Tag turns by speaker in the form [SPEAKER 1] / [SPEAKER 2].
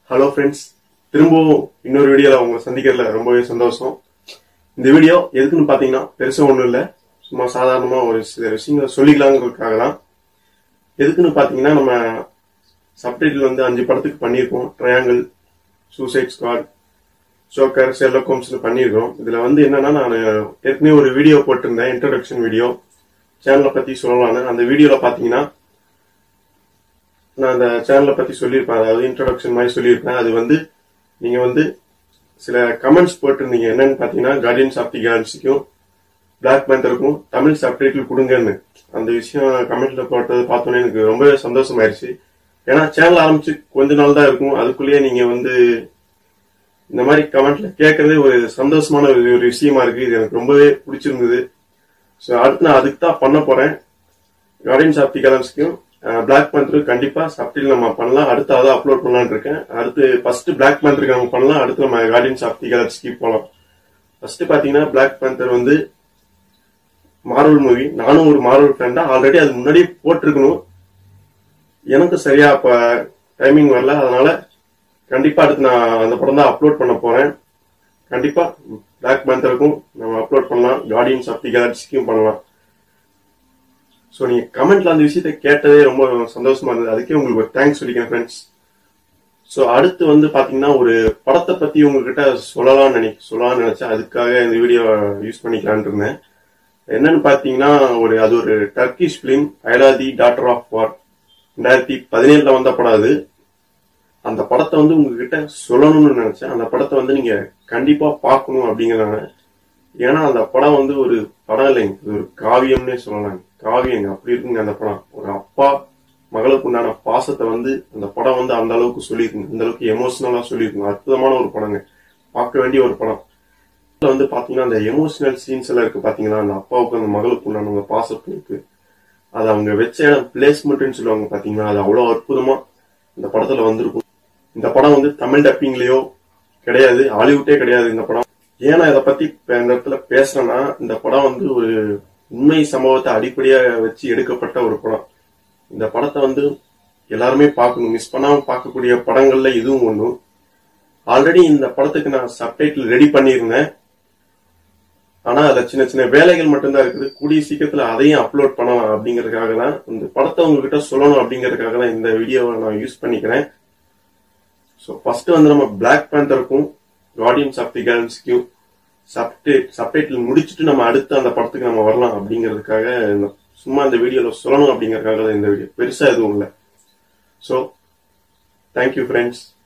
[SPEAKER 1] Hello friends, திரும்பவும் இன்னொரு வீடியோல உங்களை சந்திக்கிறதுல ரொம்பவே சந்தோஷம். இந்த வீடியோ எதுக்குன்னு பாத்தீங்கன்னா பெருசா ஒண்ணும் இல்ல, சும்மா சாதாரணமா ஒரு சில விஷயங்களை சொல்லிக்கலாங்கிறதுக்காக தான். எதுக்குன்னு பாத்தீங்கன்னா நம்ம சப்டைட்டில் வந்து 5 படத்துக்கு பண்ணியிருக்கோம். Triangle, suicide squad, joker, Sherlock ஹோம்ஸ்னு பண்ணியிருக்கோம். இதுல வந்து என்னன்னா, நான் ஏற்கனவே ஒரு வீடியோ போட்டிருந்தேன், இன்ட்ரோடக்ஷன் வீடியோ, சேனலை பத்தி சொல்லலான்னு. அந்த வீடியோல பாத்தீங்கன்னா நான் அந்த சேனலை பத்தி சொல்லியிருப்பேன், அதாவது இன்ட்ரோடக்ஷன் மாதிரி சொல்லியிருப்பேன். அது வந்து நீங்க வந்து சில கமெண்ட்ஸ் போட்டிருந்தீங்க. என்னன்னு பாத்தீங்கன்னா, கார்டியன்ஸ் ஆஃப் தி கேலக்சிக்கும் பிளாக் பேந்தருக்கும் தமிழ் சப்டைட்டில் கொடுங்கன்னு. அந்த விஷயம் கமெண்ட்ல போட்டது பார்த்தோன்னே எனக்கு ரொம்பவே சந்தோஷமாயிருச்சு. ஏன்னா சேனல் ஆரம்பிச்சு கொஞ்ச நாள் தான் இருக்கும், அதுக்குள்ளேயே நீங்க வந்து இந்த மாதிரி கமெண்ட்ல கேட்கறதே ஒரு சந்தோஷமான ஒரு விஷயமா இருக்கு. இது எனக்கு ரொம்பவே பிடிச்சிருந்தது. ஸோ அடுத்து நான் அதுக்கு தான் பண்ண போறேன். கார்டியன்ஸ் ஆஃப் தி கேலக்சிக்கும் பிளாக் பேந்தருக்கு கண்டிப்பா சப்டைட்டில் நம்ம பண்ணலாம். அடுத்து அதை அப்லோட் பண்ணலான்னு இருக்கேன். அடுத்து ஃபர்ஸ்ட் பிளாக் பேந்தருக்கு நம்ம பண்ணலாம், அடுத்து நம்ம கார்டியன்ஸ் ஆஃப் தி கேலக்சிக்கு போகலாம். ஃபர்ஸ்ட் பாத்தீங்கன்னா பிளாக் பேந்தர் வந்து மார்வல் மூவி. நானும் ஒரு மார்வல் ஃபேன் தான். ஆல்ரெடி அது முன்னாடி போட்டிருக்கணும், எனக்கு சரியா இப்ப டைமிங் வரல. அதனால கண்டிப்பா அடுத்து நான் அந்த படம் தான் அப்லோட் பண்ண போறேன். கண்டிப்பா பிளாக் பேந்தருக்கும் நம்ம அப்லோட் பண்ணலாம், கார்டியன்ஸ் ஆஃப் தி கேலக்சிக்கும் பண்ணலாம். ஸோ நீங்க கமெண்ட்ல அந்த விஷயத்த கேட்டதே ரொம்ப சந்தோஷமா இருந்தது. அதுக்கே உங்களுக்கு ஒரு தேங்க்ஸ் சொல்லிக்கிறேன் ஃப்ரெண்ட்ஸ். ஸோ அடுத்து வந்து பாத்தீங்கன்னா ஒரு படத்தை பத்தி உங்ககிட்ட சொல்லலாம்னு நினைச்சேன். அதுக்காக இந்த வீடியோ யூஸ் பண்ணிக்கலான் இருந்தேன். என்னன்னு பாத்தீங்கன்னா அது ஒரு Turkish film, Ayla the daughter of war. 2017 வந்த படம் அது. அந்த படத்தை வந்து உங்ககிட்ட சொல்லணும்னு நினைச்சேன். அந்த படத்தை வந்து நீங்க கண்டிப்பா பார்க்கணும் அப்படிங்கிறாங்க. ஏன்னா அந்த படம் வந்து ஒரு படம் இல்லைங்க, இது ஒரு காவியம்னே சொல்லலாம். காவியங்க அப்படி இருக்குங்க அந்த படம். ஒரு அப்பா மகளுக்கு உண்டான பாசத்தை வந்து அந்த படம் வந்து அந்த அளவுக்கு சொல்லியிருக்குங்க, அந்த அளவுக்கு எமோஷனலா சொல்லியிருக்குங்க. அற்புதமான ஒரு படங்க, பார்க்க வேண்டிய ஒரு படம். வந்து பாத்தீங்கன்னா அந்த எமோஷனல் சீன்ஸ் எல்லாம் இருக்கு பாத்தீங்கன்னா, அந்த அப்பாவுக்கு அந்த மகளுக்கு உண்டான அந்த பாசத்துக்கு அது அவங்க வச்ச இடம் பிளேஸ்மெண்ட்னு சொல்லுவாங்க பாத்தீங்கன்னா, அது அவ்வளவு அற்புதமா இந்த படத்துல வந்திருக்கும். இந்த படம் வந்து தமிழ் டப்பிங்லயோ கிடையாது, ஹாலிவுட்டே கிடையாது இந்த படம். ஏன்னா இதை பத்தி இந்த இடத்துல பேசுறேன்னா, இந்த படம் வந்து ஒரு உண்மை சம்பவத்தை அடிப்படையா வச்சு எடுக்கப்பட்ட ஒரு படம். இந்த படத்தை வந்து எல்லாருமே பார்க்கணும், மிஸ் பண்ணாம பார்க்கக்கூடிய படங்கள்ல இதுவும் ஒண்ணும். ஆல்ரெடி இந்த படத்துக்கு நான் சப்டைட்டில் ரெடி பண்ணியிருந்தேன், ஆனா அதுல சின்ன சின்ன வேலைகள் மட்டும்தான் இருக்குது. கூடிய சீக்கிரத்துல அதையும் அப்லோட் பண்ணலாம் அப்படிங்கறதுக்காக தான், இந்த படத்தை உங்ககிட்ட சொல்லணும் அப்படிங்கறதுக்காக தான் இந்த வீடியோவை நான் யூஸ் பண்ணிக்கிறேன். ஸோ ஃபர்ஸ்ட் வந்து நம்ம பிளாக் பேந்தருக்கும் கார்டியன்ஸ் ஆஃப் தி கேலக்சிக்கும் சப்டைட்டில் முடிச்சுட்டு நம்ம அடுத்து அந்த படத்துக்கு நம்ம வரலாம் அப்படிங்கிறதுக்காக சும்மா இந்த வீடியோல சொல்லணும் அப்படிங்கறதுக்காக தான் இந்த வீடியோ. பெருசா எதுவும் இல்லை. So thank you friends.